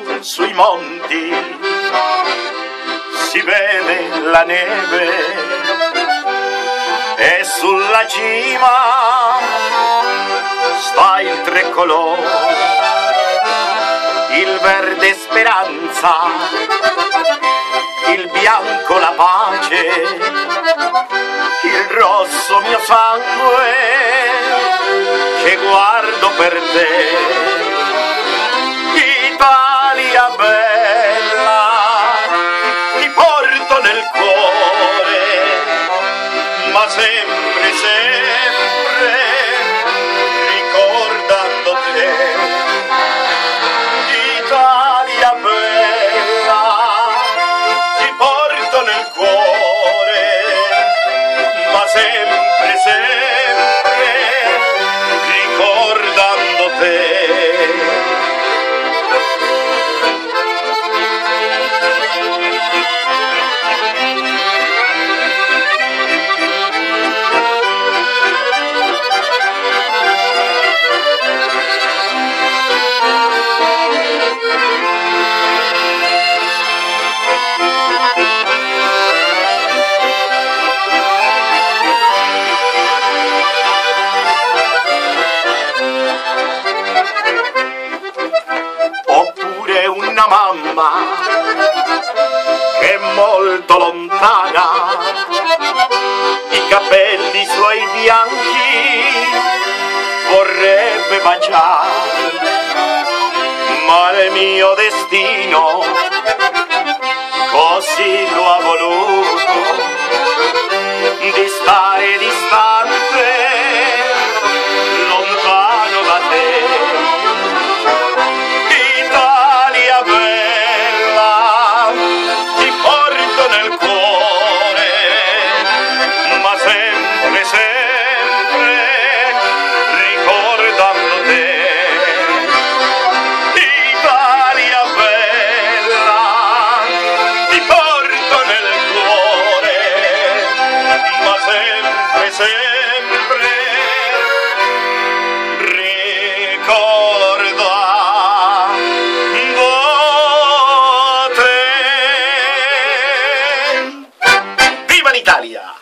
sui monti si vede la neve e sulla cima sta il tricolore, il verde speranza, il bianco la pace, il rosso mio sangue che guardo per te. Italia bella, ti porto nel cuore, ma sempre, sempre ricordando te. Italia bella, ti porto nel cuore, ma sempre, sempre ricordando te. Una mamma che è molto lontana, i capelli suoi bianchi vorrebbe baciare, ma il mio destino così lo ha voluto, di stare distante, lontano da te. Sempre, sempre ricordando te. Italia bella, ti porto nel cuore, ma sempre, sempre ricordando te. Viva l'Italia!